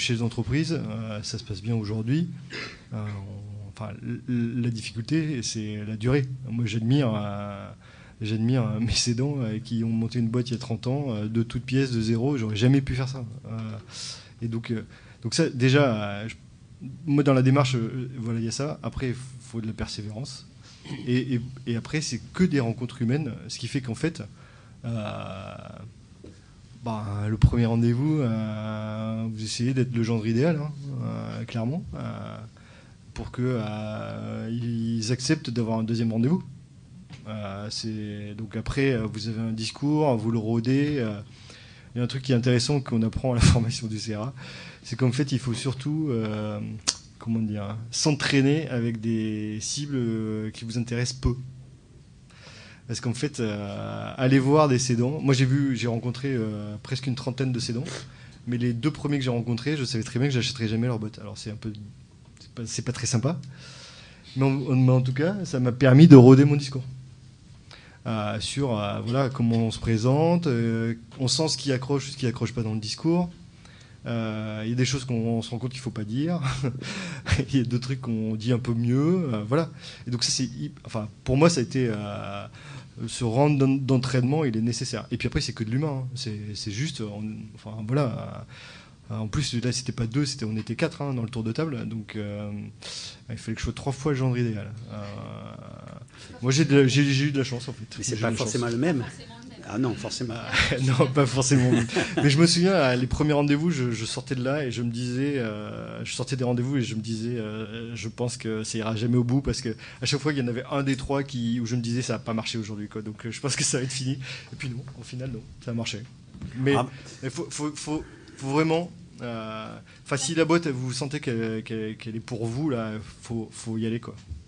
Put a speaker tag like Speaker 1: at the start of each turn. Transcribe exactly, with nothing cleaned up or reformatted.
Speaker 1: chef d'entreprise, euh, ça se passe bien aujourd'hui. Euh, on- enfin, l- la difficulté, c'est la durée. Moi, j'admire, euh, j'admire euh, mes cédants euh, qui ont monté une boîte il y a trente ans, euh, de toutes pièces, de zéro. J'aurais jamais pu faire ça. Euh, et donc, euh, donc ça, déjà, euh, je- moi, dans la démarche, euh, voilà, il y a ça. Après, il faut de la persévérance. Et, et- et après, c'est que des rencontres humaines, ce qui fait qu'en fait, euh, bah, le premier rendez-vous, euh, vous essayez d'être le gendre idéal, hein, euh, clairement, euh, pour que euh, ils acceptent d'avoir un deuxième rendez-vous. Euh, c'est- donc après, euh, vous avez un discours, vous le rodez. euh, Il y a un truc qui est intéressant qu'on apprend à la formation du C R A, c'est qu'en fait, il faut surtout, euh, comment dire, s'entraîner avec des cibles euh, qui vous intéressent peu. Parce qu'en fait, euh, aller voir des cédants. Moi, j'ai vu, j'ai rencontré euh, presque une trentaine de cédants, mais les deux premiers que j'ai rencontrés, je savais très bien que j'achèterais jamais leur boîte. Alors c'est un peu, c'est pas, c'est pas très sympa, mais en, mais en tout cas, ça m'a permis de roder mon discours. Euh, sur euh, voilà, comment on se présente, euh, on sent ce qui accroche, ce qui accroche pas dans le discours. Euh, Il y a des choses qu'on se rend compte qu'il faut pas dire. Il y a d'autres trucs qu'on dit un peu mieux. Euh, voilà. Et donc ça, c'est, enfin, pour moi, ça a été euh, ce rang d'entraînement, il est nécessaire. Et puis après, c'est que de l'humain. Hein. C'est, c'est juste, on, enfin voilà. Euh, en plus, là, c'était pas deux, c'était on était quatre hein, dans le tour de table. Donc, euh, il fallait que je sois trois fois le gendre idéal. Euh, moi, j'ai, de, j'ai, j'ai eu de la chance en fait.
Speaker 2: Mais c'est
Speaker 1: j'ai
Speaker 2: pas forcément le même. Ah non, forcément.
Speaker 1: Euh, non, pas forcément. Mais je me souviens, à les premiers rendez-vous, je, je sortais de là et je me disais, euh, je sortais des rendez-vous et je me disais, euh, je pense que ça ira jamais au bout parce que à chaque fois, il y en avait un des trois qui, où je me disais, ça va pas marcher aujourd'hui, quoi. Donc, euh, je pense que ça va être fini. Et puis non, au final, non, ça a marché. Mais
Speaker 2: Ah.
Speaker 1: il faut, faut, faut, faut vraiment. Enfin, euh, si la boîte, vous sentez qu'elle, qu'elle, qu'elle est pour vous, là, faut, faut y aller, quoi.